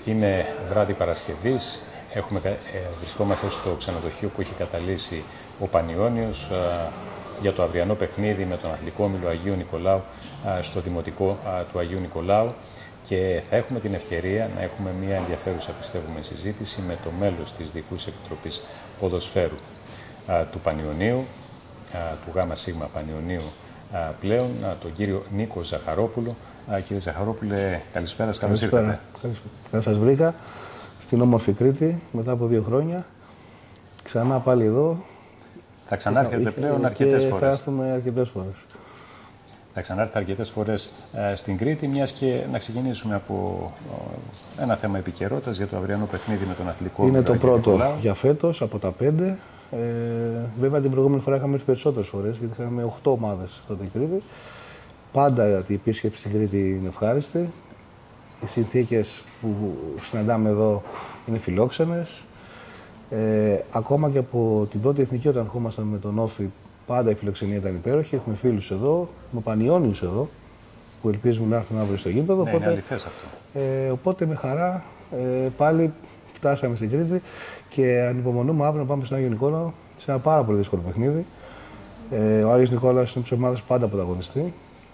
Είναι βράδυ Παρασκευής, βρισκόμαστε στο ξενοδοχείο που έχει καταλύσει ο Πανιώνιος για το αυριανό παιχνίδι με τον Αθλητικό Όμιλο Αγίου Νικολάου στο Δημοτικό του Αγίου Νικολάου και θα έχουμε την ευκαιρία να έχουμε μια ενδιαφέρουσα, πιστεύουμε, συζήτηση με το μέλος της Διοικούσης Επιτροπής Ποδοσφαίρου του Πανιωνίου, του ΓΣ Πανιωνίου πλέον, τον κύριο Νίκο Ζαχαρόπουλο. Κύριε Ζαχαρόπουλε, καλησπέρα, καλώς ήρθατε. Καλώς σας βρήκα στην όμορφη Κρήτη μετά από 2 χρόνια. Ξανά πάλι εδώ. Θα ξανάρθετε πλέον αρκετές φορές. Θα έρθουμε αρκετές φορές. Θα ξανάρθετε αρκετές φορές στην Κρήτη, μιας και να ξεκινήσουμε από ένα θέμα επικαιρότητας για το αυριανό παιχνίδι με τον Αθλητικό Όμιλο. Είναι το πρώτο για φέτος από τα 5. Βέβαια την προηγούμενη φορά είχαμε έρθει περισσότερες φορές, γιατί είχαμε 8 ομάδες τότε στην Κρήτη. Πάντα η επίσκεψη στην Κρήτη είναι ευχάριστη. Οι συνθήκες που συναντάμε εδώ είναι φιλόξενες. Ακόμα και από την πρώτη εθνική, όταν ερχόμασταν με τον Όφη, πάντα η φιλοξενία ήταν υπέροχη. Έχουμε φίλους εδώ, με Πανιώνιους εδώ, που ελπίζουμε να έρθουν αύριο στο γήπεδο. Ναι, είναι αληθές αυτό. Οπότε με χαρά πάλι φτάσαμε στην Κρήτη και ανυπομονούμε αύριο να πάμε στον Άγιο Νικόλαο σε ένα πάρα πολύ δύσκολο παιχνίδι. Ο Άγιος Νικόλαος είναι της ομάδας πάντα πρωταγωνιστή.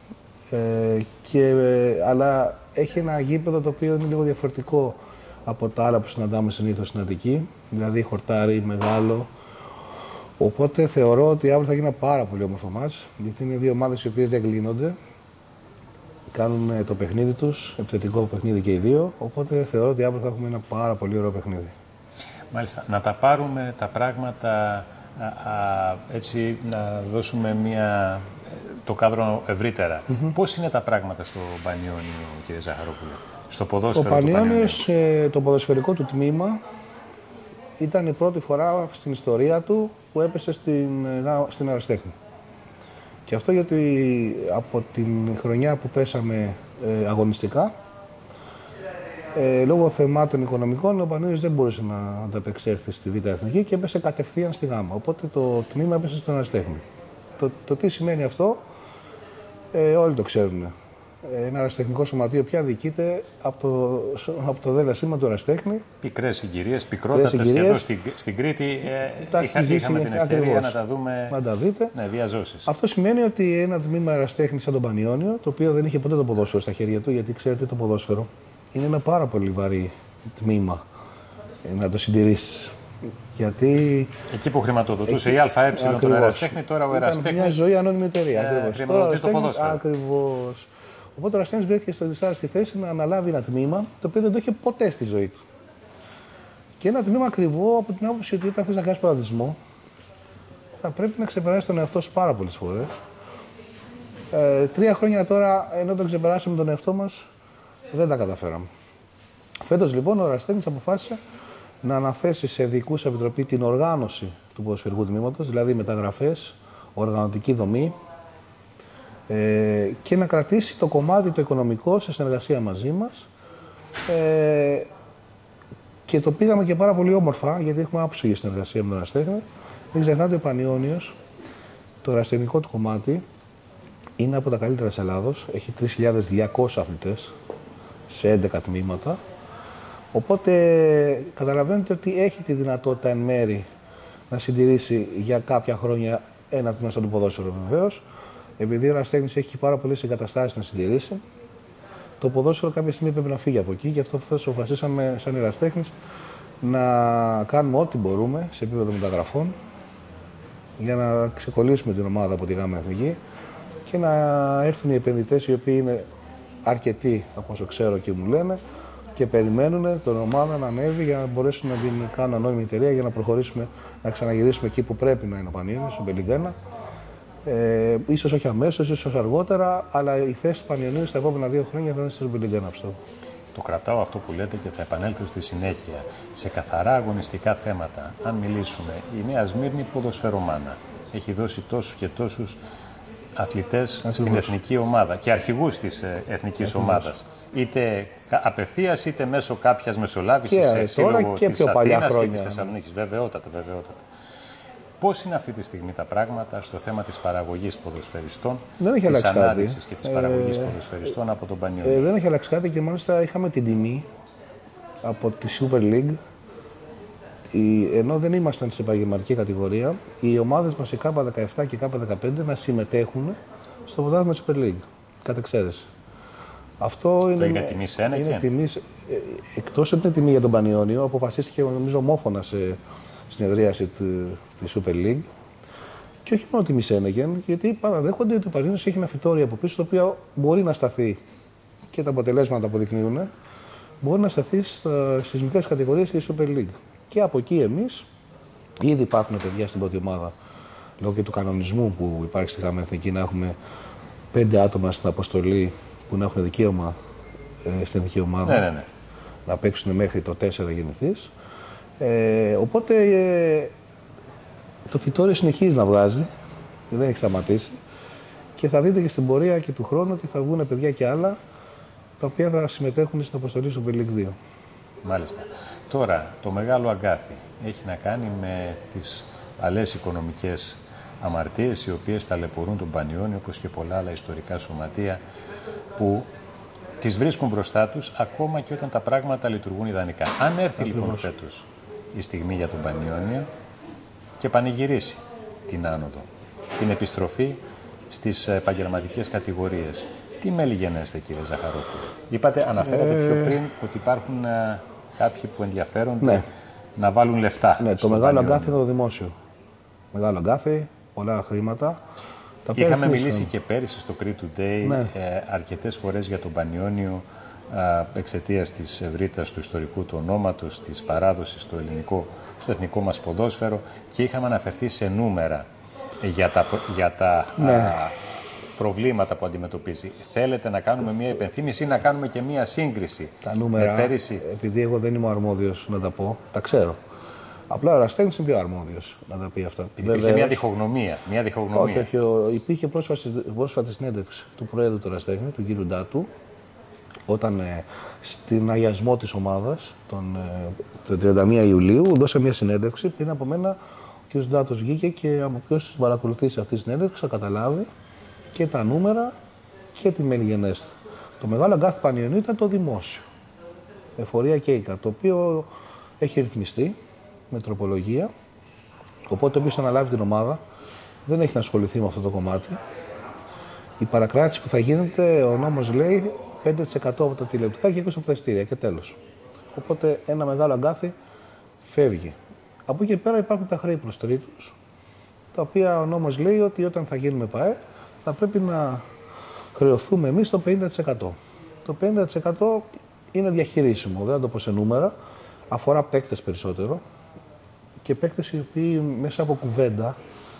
Αλλά έχει ένα γήπεδο το οποίο είναι λίγο διαφορετικό από τα άλλα που συναντάμε συνήθως στην Αττική, δηλαδή χορτάρι, μεγάλο. Οπότε θεωρώ ότι αύριο θα γίνει ένα πάρα πολύ όμορφο μάτς, γιατί είναι 2 ομάδες οι οποίες διακλίνονται, κάνουν το παιχνίδι τους, επιθετικό παιχνίδι και οι 2, οπότε θεωρώ ότι αύριο θα έχουμε ένα πάρα πολύ ωραίο παιχνίδι. Μάλιστα. Να τα πάρουμε τα πράγματα έτσι, να δώσουμε το κάδρο ευρύτερα. Πώς είναι τα πράγματα στο Πανιώνιο, κύριε Ζαχαρόπουλε, στο ποδόσφαιρο του Πανιώνιου? Το ποδοσφαιρικό του τμήμα ήταν η πρώτη φορά στην ιστορία του που έπεσε στην Ερασιτέχνη. Και αυτό γιατί από την χρονιά που πέσαμε αγωνιστικά, λόγω θεμάτων οικονομικών, ο Πανιώνιος δεν μπορούσε να ανταπεξέλθει στη Β' Εθνική και έπεσε κατευθείαν στη Γ'. Οπότε το τμήμα έπεσε στην Ερασιτέχνη. Το τι σημαίνει αυτό, όλοι το ξέρουν. Ένα ερασιτεχνικό σωματείο πια διοικείται από το ΔΣ του Ερασιτέχνη. Πικρές συγκυρίες, πικρότατες, και εδώ στην Κρήτη είχαμε την ευκαιρία να τα δούμε, να τα δείτε. Ναι, διαζώσεις. Αυτό σημαίνει ότι ένα τμήμα ερασιτέχνης σαν τον Πανιώνιο, το οποίο δεν είχε ποτέ το ποδόσφαιρο στα χέρια του, γιατί ξέρετε το ποδόσφαιρο είναι ένα πάρα πολύ βαρύ τμήμα να το συντηρήσεις. Γιατί εκεί που χρηματοδοτούσε η ΑΕ τον Ερασιτέχνη, τώρα ο Ερασιτέχνης. Μια ζωή ανώνυμη εταιρεία. Χρηματοδοτεί το ποδόσφαιρο. Ακριβώς. Οπότε ο Ερασιτέχνης βρέθηκε στη δυσάρεστη θέση να αναλάβει ένα τμήμα το οποίο δεν το είχε ποτέ στη ζωή του. Και ένα τμήμα ακριβό από την άποψη ότι όταν θες να κάνεις παραδεισμό, θα πρέπει να ξεπεράσεις τον εαυτό σου πάρα πολλές φορές. 3 χρόνια τώρα, ενώ τον ξεπεράσαμε τον εαυτό μας, δεν τα καταφέραμε. Φέτος λοιπόν ο Ερασιτέχνης αποφάσισε να αναθέσει σε Διοικούσα Επιτροπή την οργάνωση του ποδοσφαιρικού τμήματος, δηλαδή μεταγραφές, οργανωτική δομή, και να κρατήσει το κομμάτι το οικονομικό σε συνεργασία μαζί μας. Και το πήγαμε και πάρα πολύ όμορφα, γιατί έχουμε άψογη συνεργασία με τον Ερασιτέχνη. Μην ξεχνάτε, ο Πανιώνιος, το ερασιτεχνικό του κομμάτι, είναι από τα καλύτερα της Ελλάδος. Έχει 3.200 αθλητές σε 11 τμήματα. Οπότε καταλαβαίνετε ότι έχει τη δυνατότητα εν μέρη να συντηρήσει για κάποια χρόνια ένα τμήμα στο ποδόσφαιρο βεβαίως. Επειδή ο Ερασιτέχνης έχει πάρα πολλές εγκαταστάσεις να συντηρήσει, το ποδόσφαιρο κάποια στιγμή πρέπει να φύγει από εκεί. Γι' αυτό αποφασίσαμε σαν Ερασιτέχνης να κάνουμε ό,τι μπορούμε σε επίπεδο μεταγραφών για να ξεκολλήσουμε την ομάδα από τη ΓΑΜΑ Εθνική και να έρθουν οι επενδυτές οι οποίοι είναι αρκετοί από όσο ξέρω και μου λένε και περιμένουν την ομάδα να ανέβει για να μπορέσουν να την κάνουν ανώνυμη εταιρεία για να προχωρήσουμε, να ξαναγυρίσουμε εκεί που πρέπει να είναι ο Πανιώνιος, στον Πελιγκένα. Ίσως όχι αμέσως, ίσως αργότερα, αλλά η θέση του Πανιωνίου στα επόμενα 2 χρόνια θα είναι στον Πελιγκένα, πιστεύω. Το κρατάω αυτό που λέτε και θα επανέλθω στη συνέχεια. Σε καθαρά αγωνιστικά θέματα, αν μιλήσουμε, η Νέα Σμύρνη ποδοσφαιρομάνα έχει δώσει τόσους και τόσους αθλητές στην εθνική ομάδα και αρχηγούς της εθνικής ομάδας. Είτε απευθείας είτε μέσω κάποιας μεσολάβησης σε σύλλογο της Αθήνας και της Θεσσαλονίκης. Βεβαιότατα. Πώς είναι αυτή τη στιγμή τα πράγματα στο θέμα της παραγωγής ποδοσφαιριστών, της ανάδειξης και της παραγωγής ποδοσφαιριστών από τον Πανιώνιο? Δεν έχει αλλάξει κάτι και μάλιστα είχαμε την τιμή από τη Super League, ενώ δεν ήμασταν σε επαγγελματική κατηγορία, οι ομάδες μας, η K17 και η K15, να συμμετέχουν στο πρωτάθλημα της Super League, κατ' εξαίρεση. Αυτό είναι τιμή σε ένα και εκτός από την τιμή για τον Πανιόνιο, αποφασίστηκε νομίζω ομόφωνα σε συνεδρίαση της Super League. Και όχι μόνο τιμή σε Ένεγεν, γιατί παραδέχονται ότι ο Πανιόνιος έχει ένα φυτόρι από πίσω, το οποίο μπορεί να σταθεί και τα αποτελέσματα αποδεικνύουν, μπορεί να σταθεί στις μικρές κατηγορίες της Super League. Και από εκεί εμείς, ήδη υπάρχουν παιδιά στην πρώτη ομάδα, λόγω και του κανονισμού που υπάρχει στη ΓΑΜΑ Εθνική, να έχουμε 5 άτομα στην αποστολή που να έχουν δικαίωμα στην εθνική ομάδα. Ναι. Να παίξουν μέχρι το 4 γεννηθείς. Οπότε το φυτόριο συνεχίζει να βγάζει, δεν έχει σταματήσει. Και θα δείτε και στην πορεία και του χρόνου ότι θα βγουν παιδιά και άλλα, τα οποία θα συμμετέχουν στην αποστολή στο Super League 2. Μάλιστα. Τώρα, το μεγάλο αγκάθι έχει να κάνει με τις παλές οικονομικές αμαρτίες, οι οποίες ταλαιπωρούν τον Πανιόνιο, όπως και πολλά άλλα ιστορικά σωματεία, που τις βρίσκουν μπροστά τους ακόμα και όταν τα πράγματα λειτουργούν ιδανικά. Αν έρθει λοιπόν φέτος η στιγμή για τον Πανιόνιο και πανηγυρίσει την άνοδο, την επιστροφή στις επαγγελματικές κατηγορίες, τι μέλη γενέστε, κύριε Ζαχαρόπουλο? Αναφέρατε πιο πριν ότι υπάρχουν κάποιοι που ενδιαφέρονται να βάλουν λεφτά. Ναι, το μεγάλο αγκάθι είναι το δημόσιο. Μεγάλο αγκάθι, πολλά χρήματα. Είχαμε μιλήσει και πέρυσι στο Crete Today αρκετές φορές για τον Πανιόνιο εξαιτίας της ευρύτητας του ιστορικού του ονόματος, της παράδοσης στο εθνικό μας ποδόσφαιρο, και είχαμε αναφερθεί σε νούμερα για τα προβλήματα που αντιμετωπίζει. Θέλετε να κάνουμε μια υπενθύμηση ή να κάνουμε και μια σύγκριση? Τα νούμερα, επειδή εγώ δεν είμαι αρμόδιος να τα πω, τα ξέρω. Απλά ο Εραστέχνης είναι πιο αρμόδιος να τα πει αυτά. Υπήρχε μια διχογνωμία. Όχι, υπήρχε πρόσφατη συνέντευξη του Προέδρου του Εραστέχνη, του κ. Ντάτου, όταν στην αγιασμό της ομάδας, τον 31 Ιουλίου, δώσε μια συνέντευξη. Πριν από μένα, ο κ. Ντάτος βγήκε και από ποιος παρακολουθήσει αυτή τη συνέντευξη θα καταλάβει και τα νούμερα και τη μελιγενέστα. Το μεγάλο αγκάθι Πανιωνίου ήταν το δημόσιο. Εφορία και ΙΚΑ, το οποίο έχει ρυθμιστεί με τροπολογία. Οπότε όποιος αναλάβει την ομάδα δεν έχει να ασχοληθεί με αυτό το κομμάτι. Η παρακράτηση που θα γίνεται, ο νόμος λέει 5% από τα τηλεοπτικά και 20% από τα ειστήρια και τέλος. Οπότε ένα μεγάλο αγκάθι φεύγει. Από εκεί και πέρα υπάρχουν τα χρέη προς τρίτους, τα οποία ο νόμος λέει ότι όταν θα γίνουμε ΠΑΕ θα πρέπει να χρεωθούμε εμείς το 50%. Το 50% είναι διαχειρίσιμο, δεν θα το πω σε νούμερα, αφορά παίκτες περισσότερο και παίκτες οι οποίοι μέσα από κουβέντα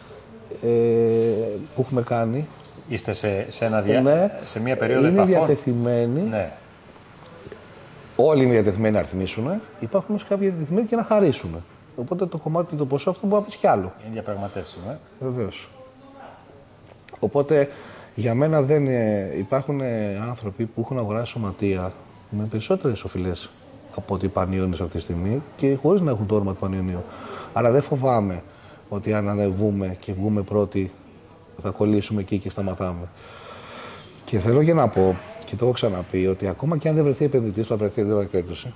που έχουμε κάνει. Είστε σε μια περίοδο είναι επαφών. Διατεθειμένοι. Ναι. Όλοι είναι διατεθειμένοι να ρυθμίσουν. Υπάρχουν όμως κάποιοι διατεθειμένοι και να χαρίσουν. Οπότε το κομμάτι του ποσό αυτό μπορεί να πει κι άλλο. Είναι διαπραγματεύσιμο. Βεβαίως. Οπότε για μένα δεν υπάρχουν άνθρωποι που έχουν αγοράσει σωματεία με περισσότερες οφειλές από ότι Πανιόνιος αυτή τη στιγμή και χωρίς να έχουν το όνομα του Πανιονίου. Άρα δεν φοβάμαι ότι αν ανεβούμε και βγούμε πρώτοι θα κολλήσουμε εκεί και σταματάμε. Και θέλω και να πω, και το έχω ξαναπεί, ότι ακόμα και αν δεν βρεθεί επενδυτής, θα βρεθεί, δεν υπάρχει περίπτωση.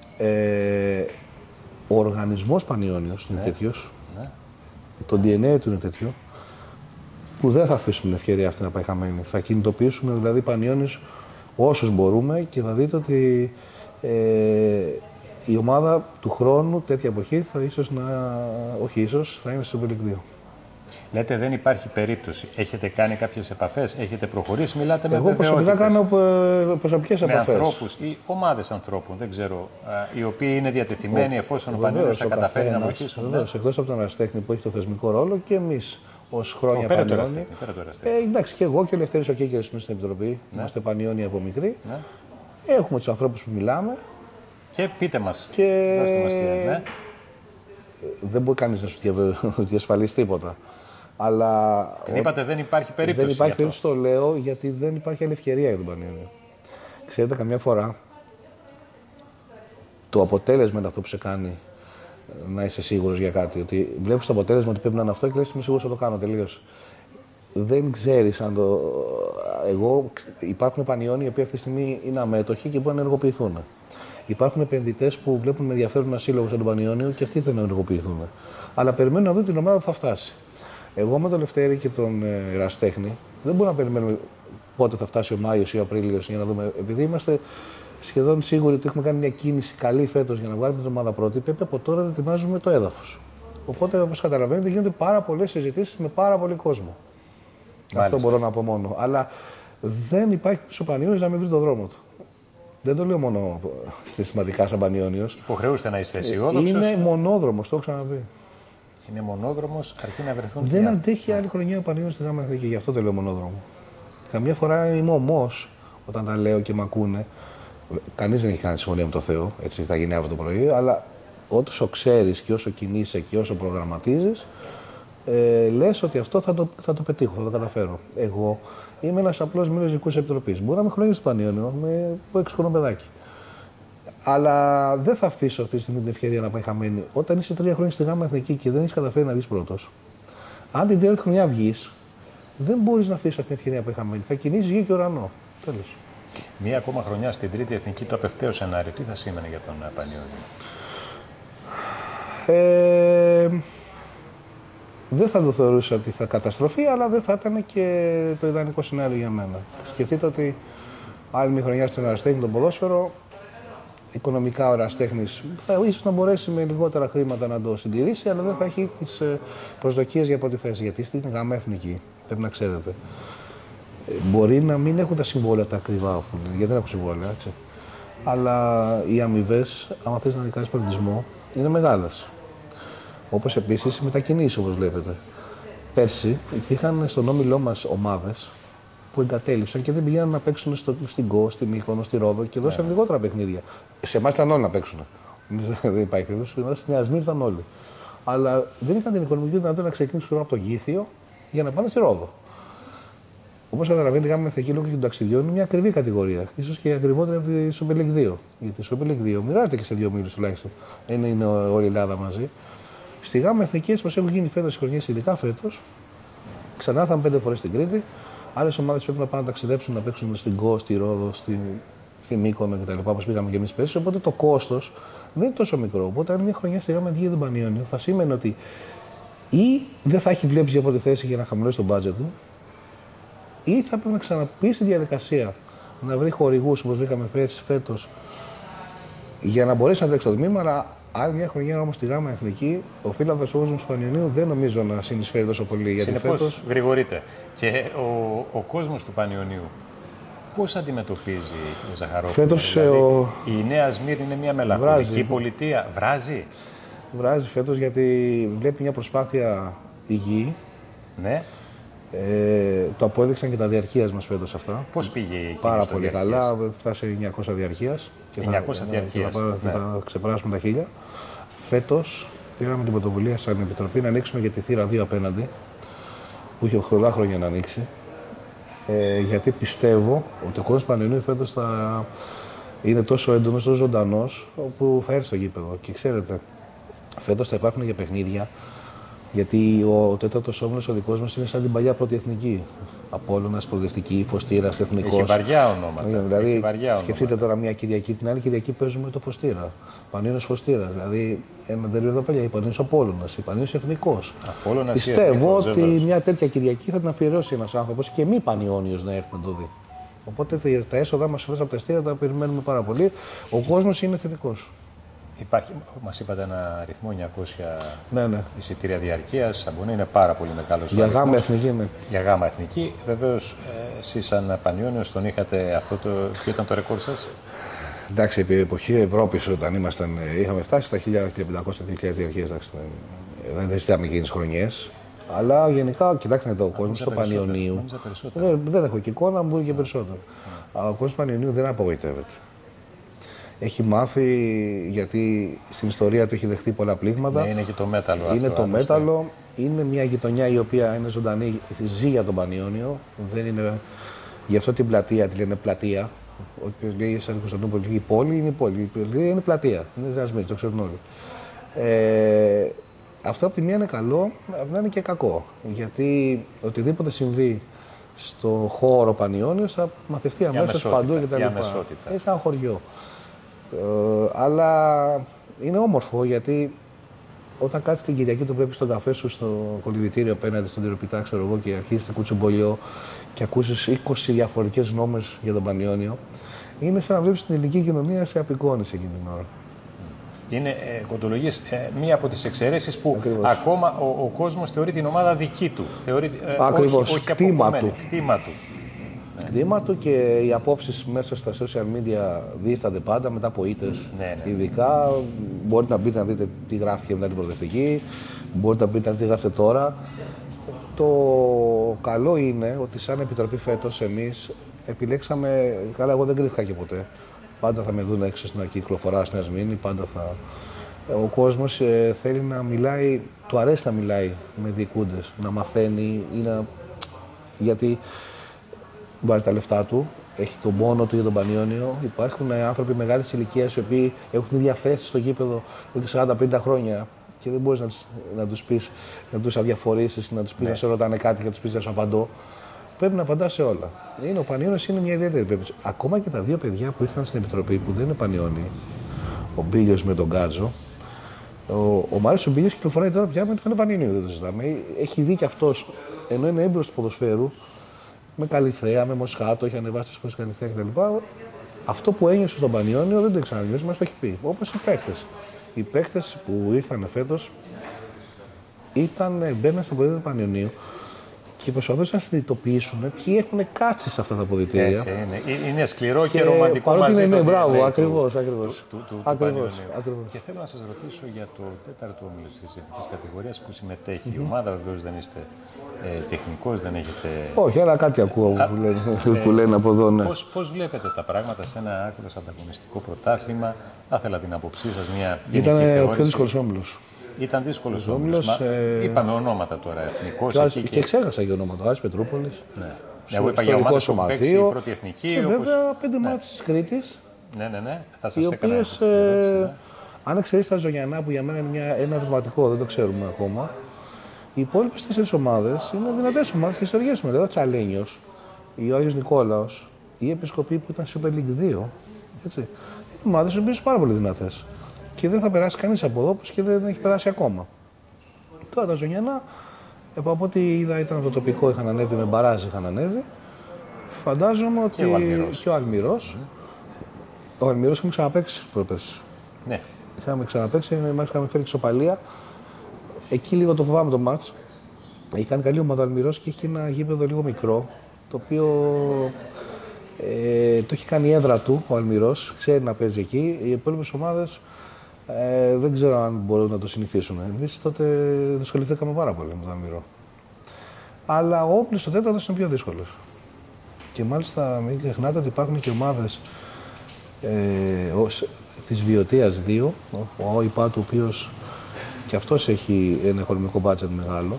Ο οργανισμός Πανιόνιος είναι τέτοιος, το DNA του είναι τέτοιο, που δεν θα αφήσουμε την ευκαιρία αυτή να πάει χαμένη. Θα κινητοποιήσουμε δηλαδή Πανιόνιος όσους μπορούμε και θα δείτε ότι η ομάδα του χρόνου, τέτοια εποχή, θα θα είναι στο Super League 2. Λέτε δεν υπάρχει περίπτωση. Έχετε κάνει κάποιες επαφές, έχετε προχωρήσει, μιλάτε με βεβαιότητες? Εγώ προσωπικά κάνω προσωπικές επαφές. Με ανθρώπους ή ομάδες ανθρώπων, δεν ξέρω, οι οποίοι είναι διατεθειμένοι εφόσον ο Πανιόνιος θα καταφέρει να βοηθήσουν. Βεβαίως, εκτός από τον Εραστέχνη που έχει το θεσμικό ρόλο και εμείς ως χρόνια Πανιόνιοι. Εντάξει, και εγώ και ο Ελευθέρης ο Κέκερης που είναι στην Επιτροπή, είμαστε Πανιόνιοι από μικροί. Έχουμε τους ανθρώπους που μιλάμε. Και πείτε μας. Δώστε μας δεν μπορεί κανείς να σου διασφαλίσει τίποτα. Αλλά. Είπατε δεν υπάρχει περίπτωση. Δεν υπάρχει περίπτωση, το λέω, γιατί δεν υπάρχει άλλη ευκαιρία για τον Πανιόνιο. Ξέρετε, καμιά φορά το αποτέλεσμα είναι αυτό που σε κάνει να είσαι σίγουρος για κάτι. Ότι βλέπεις το αποτέλεσμα ότι πρέπει να είναι αυτό και λες είμαι σίγουρος ότι θα το κάνω τελείως. Δεν ξέρεις αν το. Υπάρχουν Πανιόνιοι οι οποίοι αυτή τη στιγμή είναι αμέτωχοι και μπορούν να ενεργοποιηθούν. Υπάρχουν επενδυτές που βλέπουν με ενδιαφέρον ένα σύλλογο στον Πανιόνιο και αυτοί δεν ενεργοποιηθούν. Αλλά περιμένουν να δουν την ομάδα που θα φτάσει. Εγώ με τον Λευτέρη και τον Εραστέχνη δεν μπορούμε να περιμένουμε πότε θα φτάσει ο Μάιος ή ο Απρίλιος για να δούμε. Επειδή είμαστε σχεδόν σίγουροι ότι έχουμε κάνει μια κίνηση καλή φέτος για να βγάλουμε την ομάδα πρώτη, πρέπει από τώρα να ετοιμάζουμε το έδαφος. Οπότε, όπως καταλαβαίνετε, γίνονται πάρα πολλές συζητήσεις με πάρα πολύ κόσμο. Μάλιστα. Αυτό μπορώ να πω μόνο. Αλλά δεν υπάρχει πίσω Πανιόνιος να μην βρει τον δρόμο του. Δεν το λέω μόνο συστηματικά σαν Πανιόνιος. Υποχρεούστε να είστε αισιόδοξος. Είναι μονόδρομος, το έχω ξαναπεί. Είναι μονόδρομος, αρκεί να βρεθούν. Δεν αντέχει άλλη χρονιά ο Πανιόνιος στη ΓΑΜΑ Εθνική, γι' αυτό το λέω μονόδρομο. Καμιά φορά είμαι ομός όταν τα λέω και με ακούνε. Κανείς δεν έχει κάνει συμφωνία με το Θεό, έτσι θα γίνει αύριο το πρωί, αλλά όσο ξέρεις και όσο κινείσαι και όσο προγραμματίζεις, λες ότι αυτό θα το πετύχω, θα το καταφέρω. Εγώ είμαι ένας απλός μέλος Διοικούς Επιτροπής. Μπορεί να είμαι χρόνια στο Πανιόνιο με 6 χρονών παιδάκι. Αλλά δεν θα αφήσω αυτή τη στιγμή την ευκαιρία να πάει χαμένη. Όταν είσαι 3 χρόνια στη ΓΑΜΑ Εθνική και δεν έχει καταφέρει να βγεις πρώτος, αν την τρίτη χρονιά βγεις, δεν μπορείς να αφήσεις αυτή την ευκαιρία να πάει χαμένη. Θα κινήσεις γη και ουρανό. Τέλος. Μία ακόμα χρονιά στην τρίτη εθνική, το απευθέω σενάριο, τι θα σήμαινε για τον Πανιόνιο? Δεν θα το θεωρούσα ότι θα καταστροφεί, αλλά δεν θα ήταν και το ιδανικό σενάριο για μένα. Σκεφτείτε ότι άλλη μια χρονιά στον Εραστέχνη, τον ποδόσφαιρο, οικονομικά ο Εραστέχνης θα ίσως να μπορέσει με λιγότερα χρήματα να το συντηρήσει, αλλά δεν θα έχει τις προσδοκίες για πρώτη θέση. Γιατί στην ΓΑΜΑ Εθνική, πρέπει να ξέρετε, μπορεί να μην έχουν τα συμβόλαια τα ακριβά, γιατί δεν έχουν συμβόλαια, έτσι. Αλλά οι αμοιβές, άμα θες να νικάσεις πολιτισμό, είναι μεγάλες. Όπως επίσης οι μετακινήσεις, όπως βλέπετε. Πέρσι υπήρχαν στον όμιλό μας ομάδες που εγκατέλειψαν και δεν πηγαίναν να παίξουν στην ΚΟ, στη Μύκονο, στη Ρόδο και δώσαν λιγότερα παιχνίδια. Σε εμάς ήταν όλοι να παίξουν. Δεν υπάρχει περίπτωση. Στην Νέα Σμύρνη ήταν όλοι. Αλλά δεν είχαν την οικονομική δυνατότητα να ξεκινήσουν από το Γήθιο για να πάνε στη Ρόδο. Όπως καταλαβαίνετε, η ΓΑΜΑ Εθνική λόγω και των ταξιδιών είναι μια ακριβή κατηγορία. Ίσως και ακριβότερη από τη Super League 2. Γιατί η Super League 2 μοιράζεται και σε 2 ομίλους τουλάχιστον. Είναι όλη η Ελλάδα μαζί. Στη ΓΑΜΑ Εθνική, όπως έχουν γίνει φέτος οι χρονιές, ειδικά φέτος, ξανά ήρθαν 5 φορές στην Κρήτη. Άλλες ομάδες πρέπει να πάνε να ταξιδέψουν, να παίξουν στην ΚΟ, στη Ρόδο, στη Μύκονο κτλ. Όπως πήγαμε και εμείς πέρσι. Οπότε το κόστος δεν είναι τόσο μικρό. Οπότε, αν μια χρονιά στη ΓΑΜΑ Εθνική για τον Πανιόνιο, θα σημαίνει ότι ή δεν θα έχει βλέψει για πρώτη θέση για να χαμηλώσει το budget του, ή θα πρέπει να ξαναπεί στη διαδικασία να βρει χορηγούς όπως βρήκαμε φέτος για να μπορέσει να τρέξει το τμήμα. Αλλά άλλη μια χρονιά όμως στη ΓΑΜΑ Εθνική, ο φίλαθλος κόσμος του Πανιωνίου δεν νομίζω να συνεισφέρει τόσο πολύ. Συνεπώς, φέτος γρηγορείτε. Και ο κόσμος του Πανιωνίου πώς αντιμετωπίζει, κύριε Ζαχαρόπουλο? Φέτος δηλαδή, η Νέα Σμύρνη είναι μια μελαγχολική πολιτεία. Βράζει. Βράζει φέτος γιατί βλέπει μια προσπάθεια υγιή. Ναι. Το απόδειξαν και τα διαρκείας μας φέτος αυτά. Πώς πήγε η Πάρα πολύ καλά. Φτάσει 900 διαρκείας. 900 διαρκείας. Θα ξεπεράσουμε τα 1000. Φέτος πήραμε την πρωτοβουλία σαν Επιτροπή να ανοίξουμε για τη θύρα 2 απέναντι, που είχε πολλά χρόνια να ανοίξει. Γιατί πιστεύω ότι ο κόσμος Πανιωνίου φέτος θα είναι τόσο έντονος, τόσο ζωντανός, που θα έρθει στο γήπεδο. Και ξέρετε, φέτος θα υπάρχουν για παιχνίδια. Γιατί ο τέταρτος όμιλος ο δικός μας είναι σαν την παλιά πρώτη εθνική. Απόλλωνας, Προοδευτική, Φωστήρας, Εθνικός. Έχει βαριά ονόματα. Δηλαδή, σκεφτείτε τώρα μια Κυριακή, την άλλη Κυριακή παίζουμε το Φωστήρα. Πανίωνος Φωστήρα. Δηλαδή, ένα τερίο εδώ πέρα. Πανίωνος Απόλλωνας, Πανίωνος Εθνικός. Πιστεύω ότι μια τέτοια Κυριακή θα την αφιερώσει ένας άνθρωπος και μη Πανιώνιος να έρθει να το δει. Οπότε τα έσοδα μας από τα εστία τα περιμένουμε πάρα πολύ. Ο κόσμος είναι θετικός. Υπάρχει, μας είπατε ένα αριθμό 900 εισιτήρια διαρκείας, Σαμπονέ, είναι πάρα πολύ μεγάλος. Για ΓΑΜΑ Εθνική, ναι. Για ΓΑΜΑ Εθνική. Βεβαίως, εσείς σαν Πανιώνιος τον είχατε αυτό ποιο ήταν το ρεκόρ σας? Εντάξει, επί εποχή Ευρώπης όταν είχαμε φτάσει στα 1500-2000 διαρκείας. Δεν συζητάμε εκείνες χρονιές. Αλλά γενικά, κοιτάξτε το κόσμο στο Πανιωνίου. Δεν έχω και εικόνα, μπορεί και περισσότερο. Ο κόσμος του Πανιωνίου δεν απογοητεύεται. Έχει μάθει, γιατί στην ιστορία του έχει δεχτεί πολλά πλήγματα. Ναι, είναι και το μέταλλο αυτό. Είναι το μέταλλο. Είναι μια γειτονιά η οποία είναι ζωντανή, ζει για τον Πανιώνιο. Δεν είναι... Γι' αυτό την πλατεία τη λένε πλατεία. Όποιος λέει σαν Κωνσταντινούπολη η πόλη είναι η πόλη. Είναι πλατεία. Είναι Ζασμίρ, το ξέρουν όλοι. Αυτό από τη μία είναι καλό, από την άλλη είναι και κακό. Γιατί οτιδήποτε συμβεί στο χώρο Πανιώνιος θα μαθευτεί αμέσως παντού κτλ. Είναι σαν χωριό. Αλλά είναι όμορφο γιατί όταν κάτσεις την Κυριακή το βλέπεις τον καφέ σου στο κολυβητήριο απέναντι στον τυροπιτά, ξέρω εγώ, και αρχίζεις να κουτσομπολιό και ακούσεις 20 διαφορετικές γνώμες για τον Πανιόνιο, είναι σαν να βλέπεις την ελληνική κοινωνία σε απεικόνηση εκείνη την ώρα. Είναι, Κοντολογής, μία από τις εξαιρέσεις που ακόμα ο κόσμος θεωρεί την ομάδα δική του. Θεωρεί, όχι κτήμα του. Κτήμα του και οι απόψεις μέσα στα social media δίστανται πάντα μετά από ήττες. Ειδικά μπορείτε να μπείτε να δείτε τι γράφτηκε μετά την προοδευτική, μπορείτε να μπείτε να δείτε τι γράφετε τώρα. Το καλό είναι ότι σαν Επιτροπή φέτος εμείς επιλέξαμε, καλά εγώ δεν κρύφηκα και ποτέ, πάντα θα με δουν έξω στην κυκλοφορά στην Ασμήνη, πάντα θα... Ο κόσμος θέλει να μιλάει, του αρέσει να μιλάει με διοικούντες, να μαθαίνει ή να... γιατί βάζει τα λεφτά του, έχει τον πόνο του για τον Πανιόνιο. Υπάρχουν άνθρωποι μεγάλης ηλικίας οι οποίοι έχουν ίδια θέση στο γήπεδο εδώ και 40-50 χρόνια και δεν μπορείς να τους πεις, να τους αδιαφορήσεις, να τους πεις να σε ρωτάνε κάτι και να τους πεις να σου απαντώ. Πρέπει να απαντά σε όλα. Ο Πανιόνιος είναι μια ιδιαίτερη περίπτωση. Ακόμα και τα δύο παιδιά που ήρθαν στην Επιτροπή που δεν είναι Πανιόνιοι, ο Μπίλιος με τον Γκάτζο, ο Μάριος ο Μπίλιος κυκλοφοράει τώρα πια με τον Πανιόνιο, δεν το συζητάμε. Έχει δει κι αυτός, ενώ είναι έμπειρος του ποδοσφαίρου, με Καλυθέα, με Μοσχάτο, έχει ανεβάσει τις φορές Καλυθέα κτλ. Αυτό που ένιωσε στον Πανιόνιο δεν το ξανανιώσει, μας το έχει πει. Όπως οι παίκτες. Οι παίκτες που ήρθαν φέτος μπαίναν στα ποδητήρια του Πανιονίου και προσπαθούσαν να συνειδητοποιήσουν ποιοι έχουν κάτσει σε αυτά τα ποδητήρια. Έτσι είναι. Είναι σκληρό και ρομαντικό μαζί είναι, μπράβο, ακριβώς. Και θέλω να σας ρωτήσω για το τέταρτο όμιλο της εθνικής κατηγορίας που συμμετέχει. Η ομάδα βεβαίως δεν είστε τεχνικός, δεν έχετε... Όχι, αλλά κάτι ακούω που λένε από εδώ, ναι. Πώς βλέπετε τα πράγματα σε ένα άκρως ανταγωνιστικό πρωτάθλημα? Θα ήθελα την άποψή σας, μια γενική θεώρηση. Ήταν ο πιο δύσκολος όμιλος. Ήταν δύσκολος όμιλος. Είπαμε ονόματα τώρα, εθνικός. Και ξέχασα και ονόματα. Άρης Πετρούπολης. Ναι. Εγώ είπα για ομάδες που παίξει η πρώτη εθνική. Και βέβαια 5 μάτς της Κρήτης. Ναι. Θα σας έκανα. Οι οποίες, αν εξαιρείς τα Ζωγιαννά που για μένα είναι ένα ερωτηματικό, δεν το ξέρουμε ακόμα. Οι υπόλοιπες 4 ομάδες είναι δυνατές ομάδες και ιστορικές ομάδες. Δηλαδή ο Τσαλένιος, ο Άγιος Νικόλαος, η Επισκοπή που ήταν Super League 2. Έτσι. Οι ομάδες είναι πάρα πολύ δυνατές. Και δεν θα περάσει κανείς από εδώ, όπως και δεν έχει περάσει ακόμα. Τώρα τα Ζωγιαννά, από ό,τι είδα ήταν από το τοπικό, είχαν ανέβει με μπαράζ, είχαν ανέβει. Φαντάζομαι ότι και ο Αλμυρός. Ο Αλμυρός είχαμε ξαναπαίξει πρόπερση. Ναι. Είχαμε ξαναπαίξει, είχαμε φέρει εξωπαλία. Εκεί λίγο το φοβάμαι το μάτς. Έχει κάνει καλή ομάδα ο Αλμυρός και έχει ένα γήπεδο λίγο μικρό, το οποίο το έχει κάνει η έδρα του ο Αλμυρός, ξέρει να παίζει εκεί. Οι υπόλοιπες ομάδες δεν ξέρω αν μπορούν να το συνηθίσουν. Εμείς τότε δυσκοληθήκαμε πάρα πολύ με τον Αλμυρό. Αλλά ο όπλος ο τέταρτος είναι πιο δύσκολος. Και μάλιστα μην ξεχνάτε ότι υπάρχουν και ομάδες της Βιωτίας 2, ο ΟΙΠΑ του οποίος και αυτός έχει ένα οικονομικό μπάτζετ μεγάλο.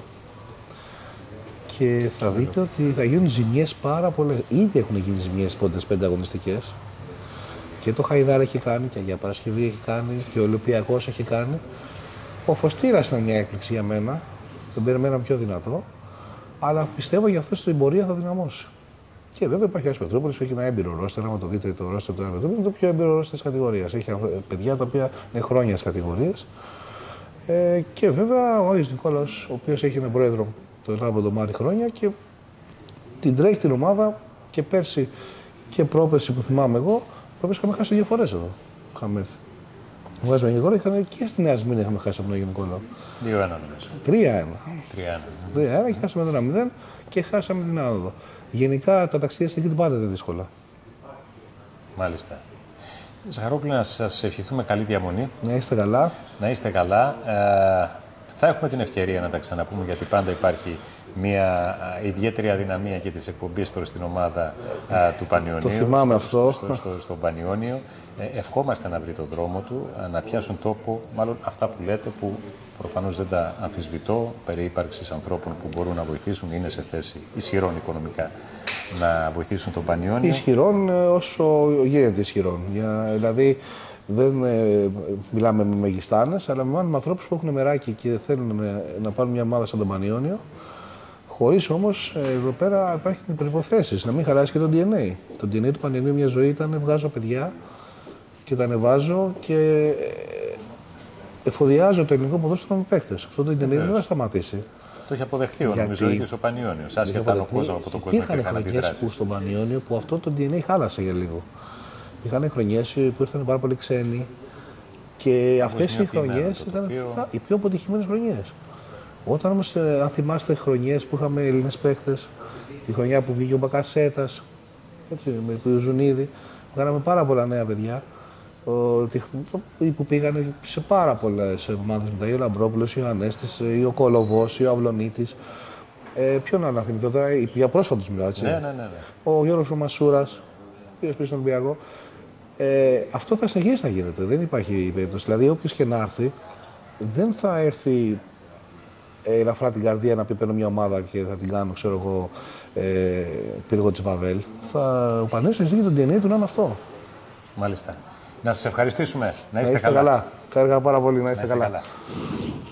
Και θα δείτε ότι θα γίνουν ζημιές πάρα πολλές. Ήδη έχουν γίνει ζημιές πρώτες 5 αγωνιστικές. Και το Χαϊδάρ έχει κάνει και για Παρασκευή έχει κάνει και ο Ολυμπιακός έχει κάνει. Ο Φωστήρας ήταν μια έκπληξη για μένα. Τον περιμένα πιο δυνατό. Αλλά πιστεύω για αυτό στην πορεία θα δυναμώσει. Και βέβαια υπάρχει ο Πετρούπολης που έχει ένα έμπειρο ρόστερ. Αν το δείτε το ρόστερ του Πετρούπολη, είναι το πιο έμπειρο ρόστερ της κατηγορίας. Έχει παιδιά τα οποία είναι χρόνια στις κατηγορίες. Και βέβαια ο Άγιος Νικόλαος, ο οποίος έχει έναν πρόεδρο τον Λάμπρο τον Μάρη χρόνια και την τρέχει την ομάδα και πέρσι και πρόπερσι που θυμάμαι εγώ. Πρόπερσι είχαμε χάσει 2 φορές εδώ. Είχαμε έρθει. Βγάζουμε Νικόλαο, και στην Νέα Σμήνη είχαμε χάσει από τον Άγιο Νικόλαο. 2-1 νομίζω. 3-1 και χάσαμε 1-0 και χάσαμε την άνοδο. Γενικά τα ταξίδια στην Κρήτη πάντα είναι δύσκολα. Μάλιστα. Ζαχαρόπουλε, να σας ευχηθούμε καλή διαμονή. Να είστε καλά. Να είστε καλά. Θα έχουμε την ευκαιρία να τα ξαναπούμε, γιατί πάντα υπάρχει μια ιδιαίτερη αδυναμία και της εκπομπής προς την ομάδα του Πανιωνίου. Το θυμάμαι αυτό. Στον Πανιώνιο. Ευχόμαστε να βρει τον δρόμο του, να πιάσουν τόπο, μάλλον αυτά που λέτε, που προφανώς δεν τα αμφισβητώ, περί ύπαρξης ανθρώπων που μπορούν να βοηθήσουν, είναι σε θέση ισχυρών οικονομικά να βοηθήσουν τον Πανιώνιο. Ισχυρών όσο γίνεται ισχυρών. Δηλαδή δεν μιλάμε με μεγιστάνες, αλλά με ανθρώπους που έχουν μεράκι και θέλουν να πάρουν μια ομάδα σαν τον Πανιώνιο. Χωρίς όμως εδώ πέρα υπάρχουν προϋποθέσεις, να μην χαλάσει και το DNA. Το DNA του Πανιωνίου μια ζωή ήταν βγάζω παιδιά και τα ανεβάζω και εφοδιάζω το ελληνικό ποδόσφαιρο με παίκτες. Αυτό το DNA δεν θα σταματήσει. Το έχει αποδεχτεί ο ίδιος ο Πανιώνιος. Άσχετα αν ο κόσμος από τον κόσμο είχαν χρονιές που στον Πανιώνιο που αυτό το DNA χάλασε για λίγο. Είχαν χρονιές που ήρθαν πάρα πολλοί ξένοι και αυτές οι χρονιές ήταν οι πιο αποτυχημένες χρονιές. Όταν όμως, αν θυμάστε, χρονιές που είχαμε Έλληνες παίκτες, τη χρονιά που βγήκε ο Μπακασέτας, με τον Ζουνίδη, που κάναμε πάρα πολλά νέα παιδιά, που πήγανε σε πάρα πολλές ομάδες μετά, ο Λαμπρόπουλος, ο Ανέστης, ο Κολοβός, ο Αυλονίτης. Ποιον άλλο να θυμηθώ τώρα, για πρόσφατους μιλάω, έτσι. Ναι. Ο Γιώργος ο Μασούρας, πήγες πίσω στον Ολυμπιακό. Αυτό θα συνεχίσει να γίνεται, δεν υπάρχει περίπτωση. Δηλαδή, όποιος και να έρθει, δεν θα έρθει ελαφρά την καρδία να πει παίρνω μια ομάδα και θα την κάνω, ξέρω εγώ, πύργο της Βαβέλ. Ο Πανιώνιος έχει το DNA του να είναι αυτό. Μάλιστα. Να σας ευχαριστήσουμε. Να είστε καλά. Χάρηκα πάρα πολύ. Να είστε καλά.